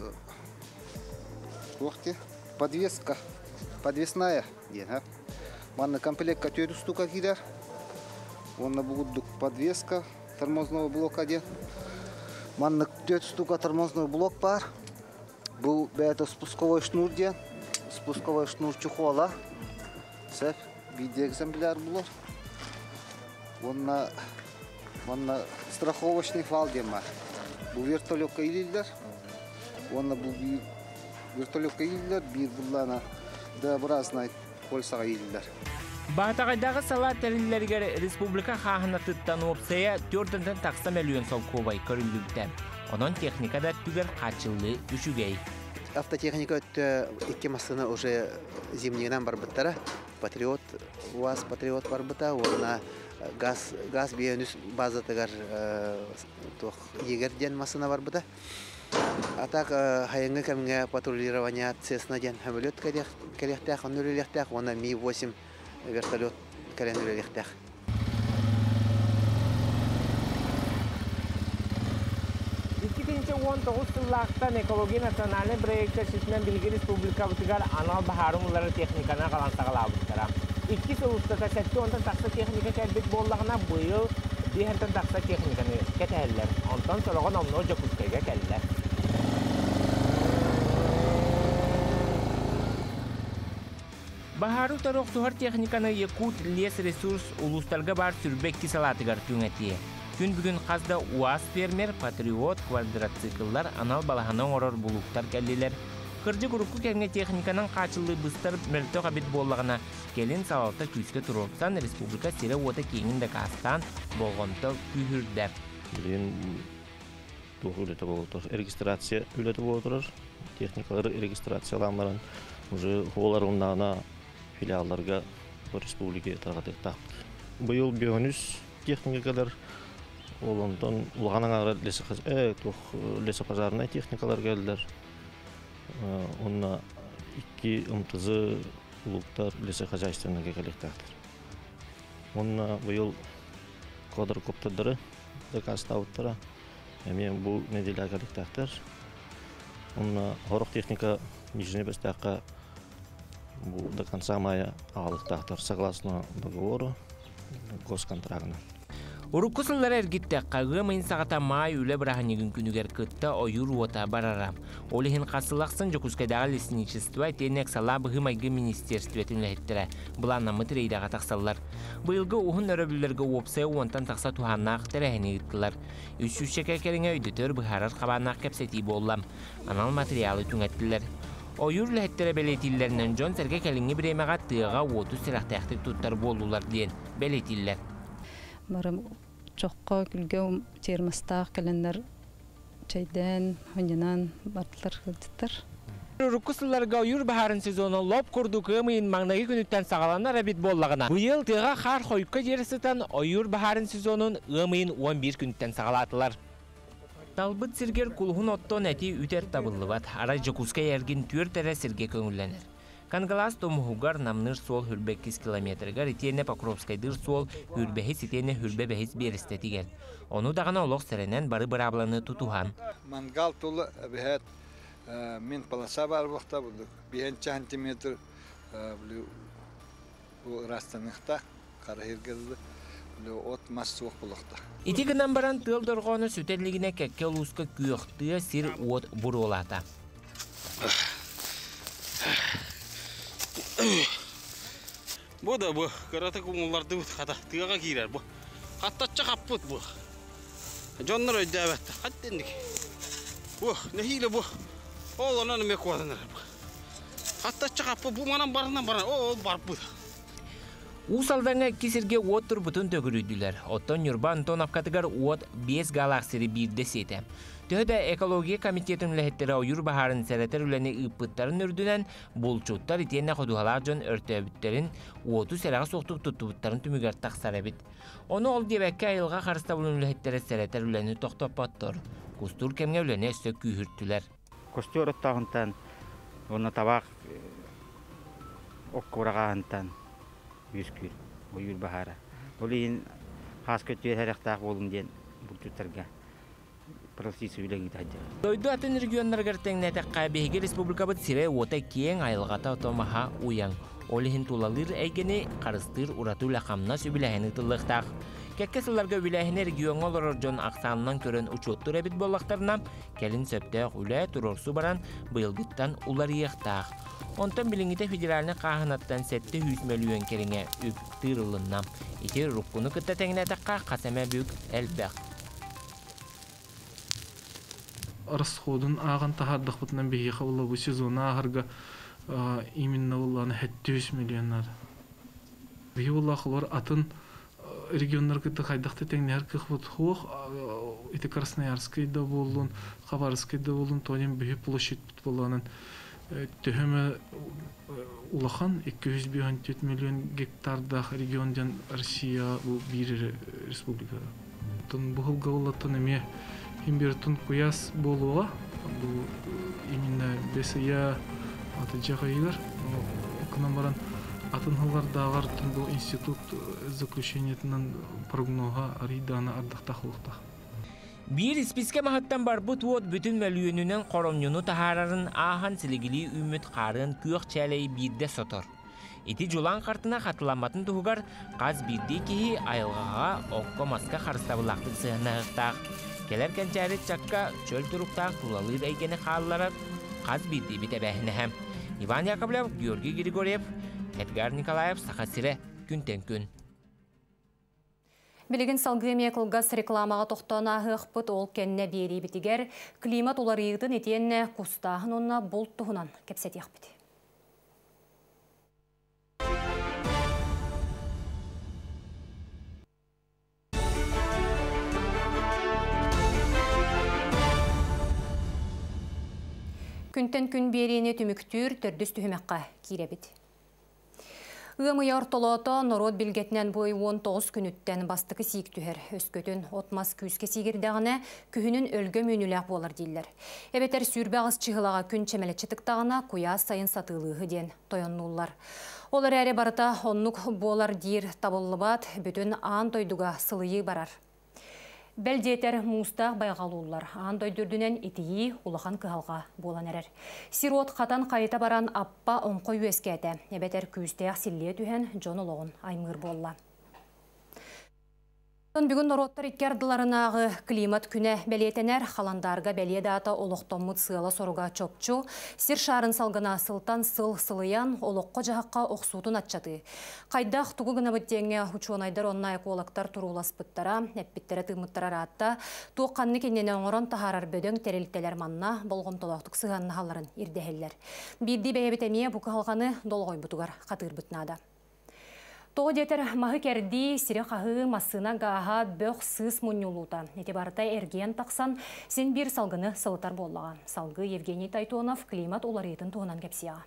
подвеска, подвесная, ден, манна комплект 4 штука кирер, онна будук подвеска тормозного блока ден, манна 4 штука тормозный блок пар, был это спусковой шнур ден, спусковой шнур чухола, сеф, виде экземпляр был, онна страховочный фал дема. Бу вертолетка илилдер. Онна бу вертолетка илилдер, бир буллана Д-образный полсага илилдер. Батагайдагы сала тәрилләргә республика хахына тыттан опсая 4 такса миллион сом кубай көрүлүктән. Онон техникада түгер качылы үшүгей. Автотехника 2 машина уже зимнийдан бар быттара. Патриот, УАЗ Патриот бар быта, онна газ биенүс базатыгар егерден машина бар быта. А так хайыңы кәмге патрулирование Цесна ден самолет керехтәк, оннүрелехтәк, онна Ми-8 вертолет керенүрелехтәк. 2019 yıllardan Ekoloji Nasionali proyekti şişmen Bilgi Respublika Bıtıgar anal baharımları teknikana kalan sağlamıştır. 2 yıllıkta kasetti ondan taksa teknika kelbet bollağına bu yıl diğerden taksa teknikanı keteller. Ondan sonra onunla ocak uskayga keller. Baharu tarok suhar teknikanı Yakut Les Resurs uluslarga bar sürbekki salatıgar tüngetiye. Gün bugün qazda UAZ fermer, Patriot, kvadratsikıllar anal balahanan oror buluktar kelliler. Kırcı grupu kenge teknikanın qaçıllı bıstar möltö qabit bollağına gelin salalta küske turupsan Respublika sire ota kengin de kastan bolğonta kühürder. Bilin bu ülete boldur. Registrasiya ülete boldur. Teknikaları registrasiyalanmaran уже олар оннана филиалларга республика таргатыктак. Быйыл бионүс техникалар олонтон улганаңа лесопожарный техникалар келдилер. Онна 2 МТЗ улуктар лесохозяйственный коллектактар. Онна быйыл квадрокоптердары закастауттара. Эми бу неделя коллектактар. Онна хорок техника Нижний Бастака до конца мая алықтақтар согласно договору госконтрагына. Урукусылар әргітті қағы майын сағата май үлі бірағынегін күнігер күтті ойыр ота барарам. Олығын қасылақсын Жокускайдағы лесничество тенек сала бұғы майғы министерстветін ләхеттірі. Бұланна мұтырейдаға тақсалар. Бұйылғы ұғын өрөбілерге опсай онтан тақса туғаннақ тәрәхіне ұттылар. Үш шекеркеріңе өйдітер бұхарар қабаннақ кәпсеті болам. Анал материалы түңеттілер. Oyur lehtere beletillerinden John Serge Kelingi bireymeğe tığığa 30 silahtayaktı tuttar boldular diyen beletiller. Barım çoğqa külge termostaq kelenler çaydan, hınyanan bartılar kıldıtlar. Рукусыларга ойур бахарын сезону лоп курду кымыйын маңнагы күнүттен сагаланар абит боллагына. Быйыл тыга хар хойпка жерситан ойур бахарын сезонун ымыйын 11 күнүттен сагалатылар. Талбыт сиргер кулхун оттон әти үтер табыллыбат. Ара жокуска ерген түр тәрі сирге көңілленер. Кангалас томухугар намныр сол хүрбек 2 километргар итене Покровскайдыр сол хүрбехис итене хүрбе бехис берестетигер. Onu dağına olaq sərənən barı bırablanı tutuhan. Mangal tolu bihet min palasa var vaxta bulduk. 1 santimetr bu rastanıqta qarahirgirdi. Ot mas soğuk bulaqta. İti gündən baran tıl dorğonu sütərligine kəkkə uluska kүйöqtıya sir ot buru olata. Bu da bu. Karata kumullarda bu hata tığa girer bu. Hatta çakaput bu. Canlar ödevet. Hatta bu ne hile bu. Oğlanın mekvadanlar bu. Hatta çakaput bu manam barından baran o bar bu. Usalvanga kisirge otur butun tökürüdüler. Otton yurban ton afkatıgar ot 5 galaksiri birde sete. Töhde ekologiya komitetinin lehetleri oyur baharın sereter üleni ıppıtların ürdünen bolçutlar itiyenne koduhalarcan örtübütlerin otu serağı soğutuk tutubutların tümüger taksarabit. Onu ol diyebekke ayılga karısta bulun lehetleri sereter üleni toktopattor. Kustur kemge üleni östök kühürttüler. Kustur ottağıntan, onu tabak okkurağıntan yüzkür, oyur bahara. Oliyin has kötüyer herektağ olun diyen bolçutlarga. Doydu atın regionlar tengnetek qaybehige respublikabıt sire ota kien ayılgata otomaha uyan. Olihin tulalır eygeni qarыстыр uratı lakamna sübilahini tıllıqtaq. Kekkesılarga übilahini region olurur jon aksanından körün uçuttur ebit bollaqtarından kelin söptaq üle turorsu baran bıyılgıttan ular yıqtaq. Ondan bilingite federalini qahanattan 700 milyon kerine üp tırılından. İti rukkunu kıtta tengnetekka qaseme büyük elbaq. Расходын ағын тахардық бұтынан бейі қауылы бұл сезона ағырға именно оланы 700 миллионар. Бейі ол ақылар атын регионлар күтті қайдақты тәңнер кіқ бұт хоқ, еті Красноярскайда болуын, Хабаровскайда болуын, тонен бейі площадь бұт болуынын төхімі улахан 254 миллион гектардақ региондан Россия бұл бір республика. Бұл ғалаттан әме Имбертун куяс болуға, бұл именно бесия аты жағайылар, окынан баран атын ғылар дағар бұл институт заключениетінен прогнозға ариданы ардақтақылықтақ. Bir spiske mahattan barbut vot bütün məlüyününün qoromyunu tahararın ahan siligili ümit qarın kүйök çələyi birde sotor. İti julan kartına qatılanmatın tuğugar qaz birde kehi ayılğağa okko maska qarıstabılaqtıq sığınağıqtaq. Kelerken çaret çakka çöl turuqtaq tulalır eygeni qallara qaz birde bitebəhini hem. Ivan Yakovlev, Georgi Grigoryev, Edgar Nikolayev, Sakasire, Күнтен күн. Білігін салгыме қылғас рекламаға тоқтана ғықпыт ол кәнне бері бітігер, климат олар еғдің етенне құстағын онына болт тұғынан кепсет еқпіді. Күнтен күн беріне түміктүр түрдіс түхімеққа кейребіді. Үгімі ортолото народ білгетінен бой 19 күніттен бастықы сиік түхер. Өскөтін отмас күйіске сигірдіғіне күхінің өлгі мөніләқ болар дейлер. Әбетер сүрбәғыз чығылаға күн чемелетчітіктағына куя сайын сатылығы ден тойоннулар. Олар әрі барыта оннық болар дейір табылыбат бүтін аң тойдуға сылыйы барар. Бәлдетер мустақ байғалулар. Андой дүрдінен итиі улахан кығалға болан әрер. Сирот қатан қайта баран аппа онқой өскәті. Әбетер күйістеяқ силле түхен Джон Олоғын аймыр болла. Бүгін нороттар иккердыларынағы климат күні бәлетенер қаландарға бәледата олықтоммыт сыйла соруға чопчу, сир шарын салғына сылтан сыл-сылыян олыққа жағаққа оқсутын атчаты. Қайдақ тұғы ғына бүттеңе учуанайдар онна экологтар тұрулас бұттара, әппіттері тымыттара ратта, туыққанны кеннені оңырын тахарар бөдөң тәреліктелер манна болғым толақтық сығанны халарын ирдехеллер. Бірді бәйебітемие бұқы қалғаны долғой бұтығар қатыр бұтнада. Тоғы детер мағы кәрді сире қағы масына ғаға бөқ сыз мұнюлута. Эти барытай әрген тақсан сен бір салғыны сылытар боллаған. Салғы Евгений Тайтонов климат оларетін туғынан кәпсияға.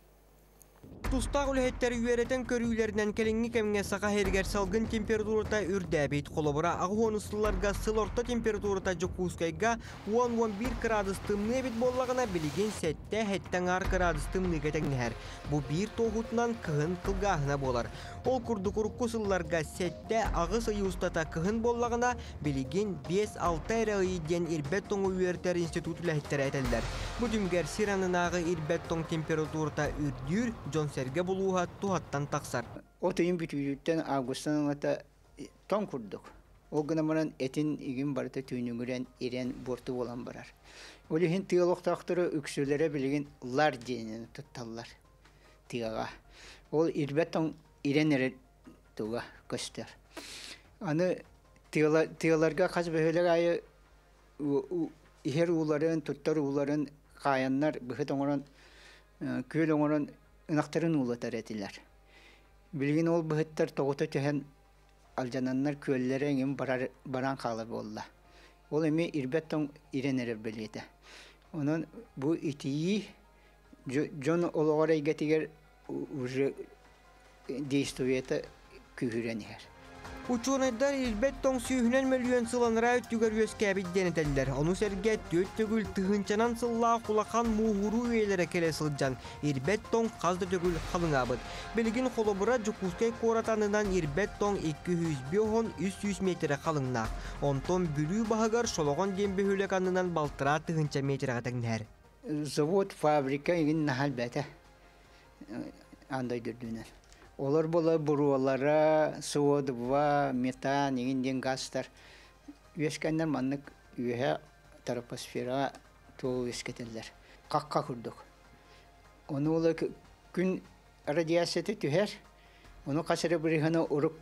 Тустақ үлхеттер үйеретін көрүйлерінен келіңі кәміңе сақа хергер салгын температурата үрдәбейт қолыбыра ағуонысыларға сыл орта температурата жүкускайға 10-11 градус тымны бет боллағына білеген сәтті әттен ар градус тымны кәтәңнәр. Бұ бір тоғытынан кығын қылғағына болар. Ол күрді күрікку сылларға сәтті ағыс ұйыстата кығын боллағына білеген 5-6 әрі үйден ирбет тоңы үйертер институт үләхеттер әтелдер. Бұ дүмгер сиранынағы ирбет тоң температурата үрдүр Джон Серге болуға туғаттан тақсар. О түйін бүтүлүттен августан ата тоң күрдік. Ол гынамаран этин игин барыта түйінігірен ирен борту болан барар. Олихин тыялықтақтыры үксөлері білген лар дейінен тұтталар тыяға. Ол ирбет тоң ирен әрі туға көстер. Аны тыяларға қаз бөхелер айы ихер уларын, тұттар уларын қаяннар бұхыт оңыран көйл оңыран ынақтарын улатар әтілер. Білген ол бұхыттар тоғыты түйен алжананнар көйлері әңім баран қалы болла. Ол әме ирбеттің ирен әрі біледі. Оның бұл итиі жон олығар әйгетігер уже действуеті күйіренігер. Ученыйдар ирбет тоң сүйінен мөліен сыланыра өттігер өскәбі денетелдер. Оны сәрге төттігіл тұғынчанан сылла құлақан мұғыру өйлері келе сылджан. Ирбет тоң қазды төгіл қалыңабыд. Білген қолыбыра жүкускай қоратанынан ирбет тоң 200-300 метрі қалыңнақ. Онтон бүлі бағығар шолоған дембе хүлеканынан балтыра тұғынча метрі ғатыңнәр. Завод, фабрика егін нахал бәті андай дүрдінер. Олар бола буруалара, суодыва, метан, егінден газдар. Өскәннер маннык үйе тропосфера тоғы өскетелдер. Қаққа күрдік. Оны олар күн радиацияты түхер. Оны қасыры бірігіні ұрық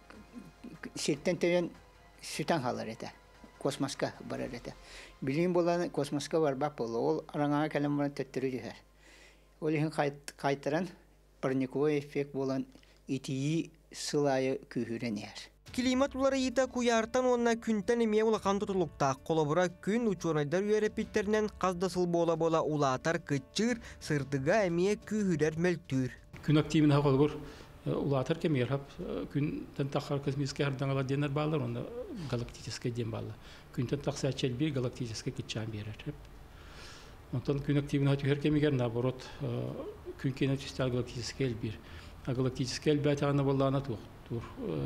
сеттен тәуен сүтен қалар еті. Космосқа барар еті. Білген боланы космосқа барбақ болы. Ол араңаға кәлем баран төттірі түхер. Ол егін қайтыран парниковый эффект болан итии сылайы күйіренер. Климат улары ита куяртан онна күнтен еме улақан тұтылықта. Қолабыра күн ученайдар үйерепиттерінен қаздасыл бола-бола улатар күтчір сырдыға еме күйірер мөлтүр. Күн активін қолабыр улатар кемер хап күнтен тақар космический ардаңала денер балар, онда галактический ден балы. Күнтен тақса чәлбе галактический кетчан берер. Онтан күн активін хатюхер кемегер, наоборот, күн кені түстер галактический әлбір. Галактический әлбі атағына болағына тур.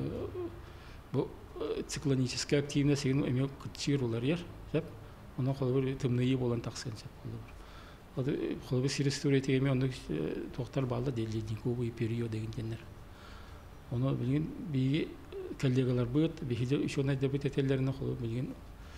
Бұл циклонический активіне сегін өме күтчер олар ер. Онан қолыбыр тымныйы болан тақсын. Қолыбыр сирестур етегеме оны тоқтар балда ледниковый период деген денер. Оны білген бейге коллегалар бұд, бейге үшонайда бұд етелеріне қолыбыр білген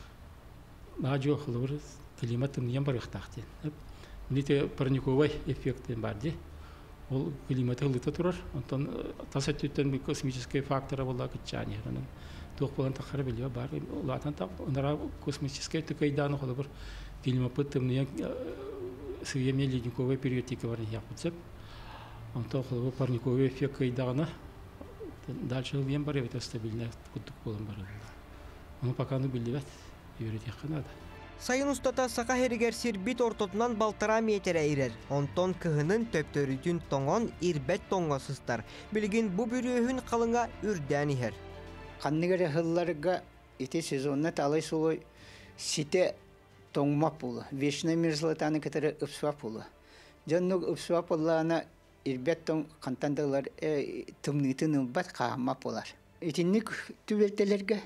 нажо қолыбыр климат тымныян бар ұқтақтен. Міне парниковый эффектен бар де. Ол климаты ғылыта тұрар. Онтан тас әттеттен космический фактора болла күтчәне. Тоқ болан тақары білі бар. Олатан тақ, онара космический түкайданы қолы бір климапыт тымныян сүйеме ледниковый периодтекі бар яқпытсып. Онтан қолы бір парниковый эффект кайдағына дальше ғылмен бар, это стабильный күттік болан бар. Оны пақаны білі бәт, үйрет яқынады. Сайын ұстата сақа херігер сирбит ортотынан балтыра метер әйрер. Онтон кығының төптөрүтін тоңон ирбет тоңға сыстар. Білген бұ бүрөйін қалыңа үрдән ихер. Қанныгер ғылларға еті сезонна талай солой сите тоңмап болы. Вечная мерзлатаны кітері ұпсуап болы. Жаннық ұпсуап болуына ирбет тоң қантандығылар тымнытын ұлбат қағамап болар. Етіннік түбелтелерге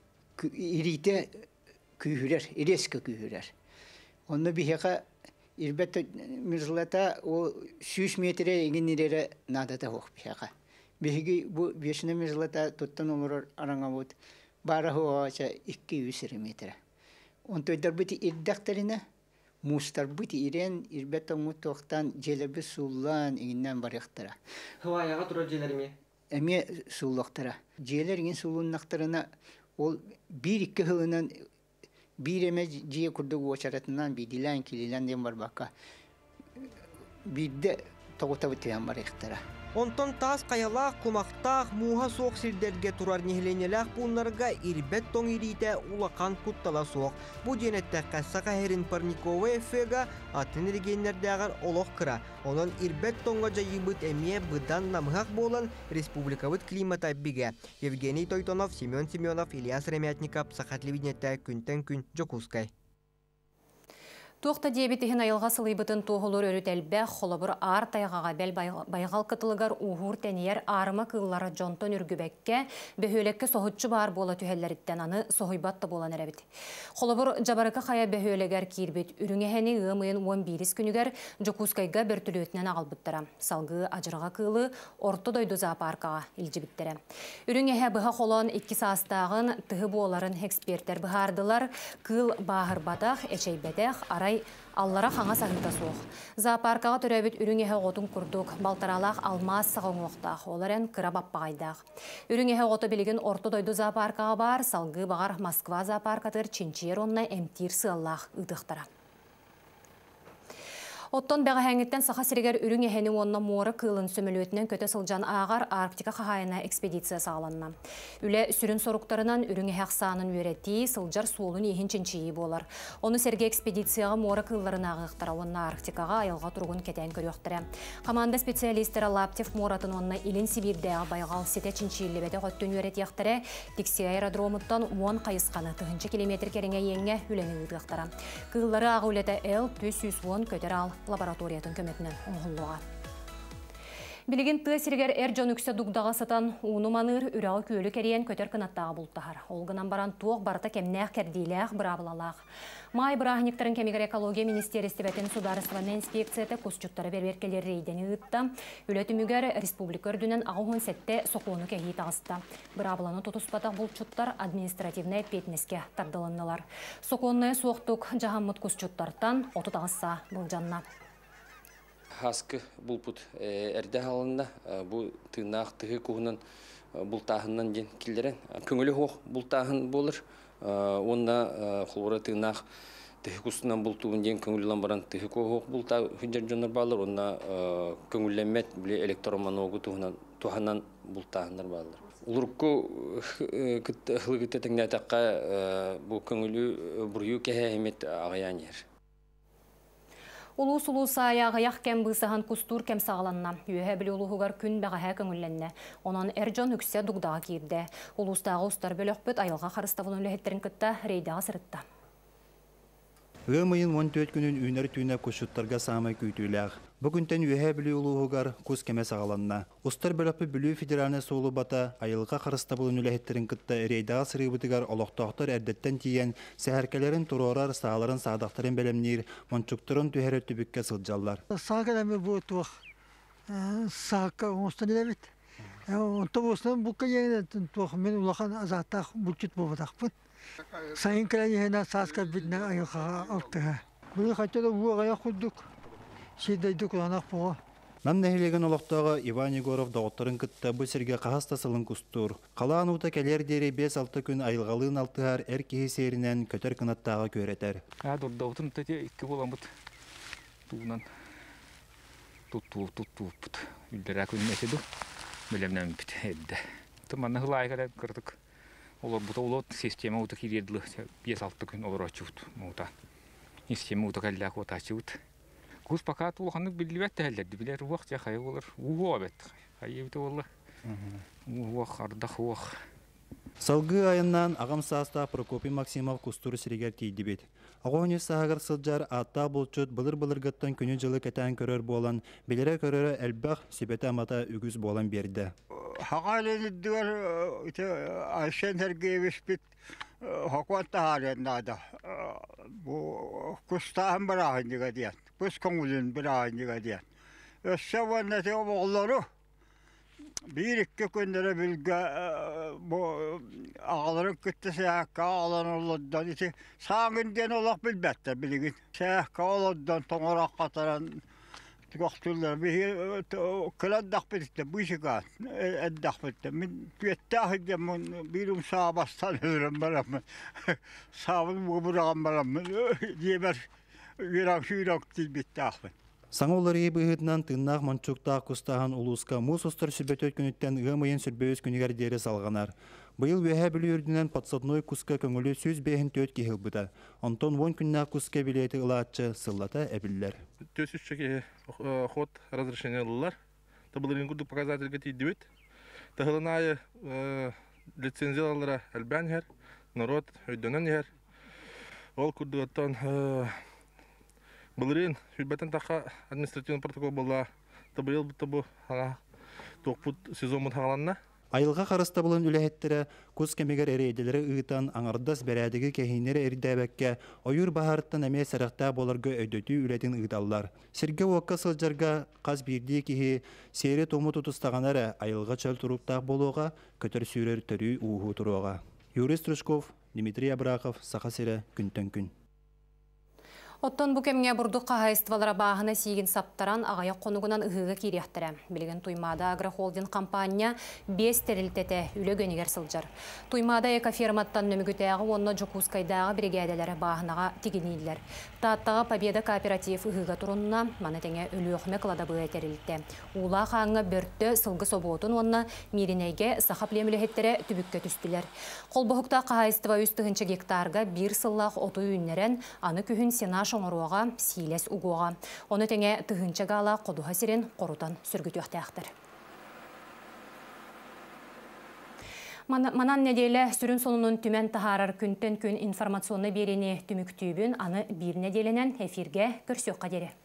ирите күйірер, резко күйірер. Оны бихеға ирбет мерзлата ол 100 метре егін ерері надата хоқ бихеға. Бихеге бұл 5 мерзлата тұттан олар араңа бұд бары хоғаша 200 метре. Онтойдар бұты ирдақтарына мустар бұты ирен ирбет оңы тоқтан желебі суллан егіннен барықтыра. Хваяға тұра желерме? Әме суллақтыра. Желер еген суллуннақтарына ол 1-2 ғылынан bir eme ciye kurdu bu açaratından bir dilen kililen dem var baka. Bir de тоғыта бітіген бар иқтара. Онтон тас қаялақ, құмақтақ, муға соқ сирдерге тұрар нехленелақ бұлнарға ирбет тоң ирите улақан құттала соқ. Бұ денетті қассаға Херин Парникова эфега атын регенердәғар олық кыра. Онын ирбет тоңға жайыбыт әмие бұдан намғақ болан республикавыт климат айбіге. Евгений Тойтонов, Семен Семенов, Ильяс Ремятников, Сақатлевиднетті күнтен күн Жокускай. Тоқта диабетихин айылға сылайбытын тоғылыр өріт әлбә қолыбыр ар тайғаға бәл байғал қытылығар уғыр тәнер арымы қыллары жонтон үргібәкке бөхөлекке соғытшы бар бола түхәлләриттен аны соғайбатты болан әрәбіт. Қолыбыр жабарықы қая бөхөлегер кейірбет үріңехәне ғымайын 11 күнігер Жокускайға бір түлі ағалбыттыра. Салғы ажырға қылы орты дойду зоопаркаға илжібіттірі. Үріңехә бұға қолан 2 састағын тұғы боларын эксперттер бұғардылар қыл бағыр батақ, әчей бәдәқ, арай аллара хаңа сағында соқ. Зоопаркаға түрәбіт үріңеге ғотын күрдік, балтаралақ алмаз сағын оқтақ, оларын кыра баппағайдақ. Үріңеге ғоты білген орты дойду зоопаркаға бар, салғы бағар Москва зоопаркатыр чинчер онна әмтир сығалақ ұдықтыра. Оттон бәға әңіттен сақа сірігер үрің әхені онына моры қылын сөмілуетінен көті сылжан ағар Арктика қағайына экспедиция сағаланна. Үлі сүрін соруқтарынан үрің әхәқ сағының өреті сылжар суылын ехін ченчейі болар. Оны сәрге экспедицияға моры қылларын ағықтыра, онына Арктикаға айылға тұрғын кетен көріқтірі. Команда специалистері Лаптев моратын онына Илин Сибирдегі байғал сете ченчейлі бәді қоттын өрет яқтыры, Тикси аэродромыттан 10 қайысқаны 9 километр кереңе еңе үлені ұдықтыра. Қыллары ағы үлеті L-210 көтер ал лабораториятын көметінен оңғылуға. Білген тұғы сіргер әржон үксе дугдаға сатан уны маныр үрағы көлі кәрейен көтер қынаттағы бұлттағар. Олғынан баран туық барыта кемнәқ кәрдейләқ бұрабылалақ. Май бұрағынектарын кемегер экология министерістебетін сударыстываны инспекцияты көсчуттары берберкелер рейдені ұтта. Үлеті мүгер республика үрдінен ағуын сәтті соқуыны кәйі тағысты. Бұрабыланы тұтыспатақ бұлтчуттар административны петнеске тардылыннылар. Соқуыны соқтық жағаммыт көсчуттартан оты тағыса бұл жанна. Хаскы бұлпұт әрді халында бұл тыңнақ тұғы көңінен бұлтағынан ден келдерін. Көңілі хоқ бұлтағын болыр. Онда құлғыры тыңнақ тұғы күстінен бұлтуын ден көңілілен баран тұғы хоқ бұлтағы хүндер жонар балыр. Онда көңілленмет біле электроманогы туғанан бұлтағындар балыр. Улурку хылгытты тәңнәтаққа бұл көңілі бұрйу кәе әмет ағаян ер. Улус-улуса аяғаяқ кәм бұсыған күстур кәм сағаланна. Үйе білі улуғығар күн бәғаға көңілленне. Онан әржон үксе дугдаға кейірді. Улустағы ұстар бөлі өкпіт айылға қарыставын өлі күтті рейдаға сырытта. Ғымайын 14 күнін үйнер түйініп көшіттарға самай көйтіліғ. Бүгінтен үйе білі улуғығар көз кәме сағаланна. Ұстар бөлі білі федералны соғылы бата айылға қарыставын өлі күтті рейдаға сырыбытығар олықтақтар әрдеттен тиен сәхәркелерін тұрорар сағаларын сағдақтарын бәлемнер, мончуктырын түйері түбікке сылджалар. Сағалами бұл туақ сағаққа оңыстан елемет. Онтабосынан бұлқа еңінен туақ мен ұлақан азаттақ бұлчет болбатақпын. Сайын кәләнеһенә саска битнә айыға алтыға. Бұл хатта буғая құддық. Шидайдық ланақ бұға. Нам нәхилеген олықтағы Иван Егоров дауыттарын күтті бұл серге қағаста сылын күстур. Қалаған ұта кәлер дері 5-6 күн айылғалығын алтығар әр кейі серінен көтер қынаттағы көретер. Дауыттың тәте 2 болан бұд. Туғынан тұт бұд. Үлдері әкөнмеседі. Білемнен біт әдді. Тұманны ғылай кәлі кірдік. Олар бұта олар система ұта кереділі 5-6 күн олар açıvut. Система ұта кәлләк ота açıvut. Көз пақат олғаны білбәтті әлдерді. Білер уақ жақай олар уға бәтті. Қайебіті олар. Уақ, ардақ уақ. Салғы айынан ағам саста Прокопий Максимов кустуры сірегер кейді бет. Ағуыны сағығар сылжар атта болчуд бұлыр-бұлырғыттан күні жылы кәтән көрер болан, белері көрері әлбәқ себеті амата үгіз болан берді. Хағалендігер Айшен Сергеевич бит хақуатта хареннада. Бұл күстағын бір ағындыға дейін, күз көңілін бір ағындыға дейін. Өссе ваннаты оғылары bir-iki күндері білгі ағаларын күтті сәққа ағалан олыдан ете сағынден олақ білбәтті білігін. Сәққа олыдан тоңырақ қатаран Гоқтулар би кладдах битте бушигат эддах битте мен петтах дем бирум сабастан өрөм барам сабын бубураган барам дибер вирак шүрак тил биттах Саңолары быһытынан тыннақ манчуктақ кустахан улуска мус устар сүрбөтөт күнүттен ымайын сүрбөз күнігер дері салғанар. Быйыл вэхэ білүрдінен подсадной куска көңілі сөз бейхін төт кехил бұда. Онтон 10 күннақ куска билеті ылаатчы сыллата әбіллер. Төсүшчеке ход разрешение лылар. Табылырын күрдік показательге тейдебет. Тағылынайы лицензиялары әлбән хер, народ өйдөнен хер. Ол күрдігіттен Былырын хүлбәтін таққа административный протокол была. Табыл бұттабы тоқпут сезон мұтағаланна. Айылға қарыста болын үләхеттері күз кемегер әрейделері ұйтан аңардас бәрәдігі кәхейнері әрдәбәкке ойыр бағарыттан әме сәріқта боларға өйдөті үләтін ұйталылар. Серге уаққа сылжарға қаз бірдей кеге сейрі тому тұтыстағанары айылға чәл тұрыптақ болуға көтір сүйрер түрі ұғы тұруға. Юрис Трушков, Дмитрий Абраков, Сақасыры, күнтен күн. Оттон бу кемге бурдук кахайствалара баахына сигин саптаран агая конугунан ыһыга кириэхтере. Билген Туймада агрохолдинг компания 5 терилтете үлөгөнигер сылжар. Туймада экоферматтан нөмүгүтәгы онно Жокускайдагы бригаделери баахынага тигинилер. Тааттага Победа кооператив ыһыга турунна манатеңе өлүөхмө кылада быа терилте. Ула хаңга бөрттө сылгы соботун онна миринеге сахаплемилехеттере түбүккө түстүлер. Колбохукта кахайства 100 гектарга бир сыллах оту үннерен аны күһүн сена шоңоруға силес угуға. Оны теңе тыгынчагала қодуға сирен қорутан сүргүтіяқтақтыр. Манан неделе сүрін сонунун түмен тахарар күнтен күн информационны берені түміктүйбін аны бір неделенен эфирге көрсөк қадері.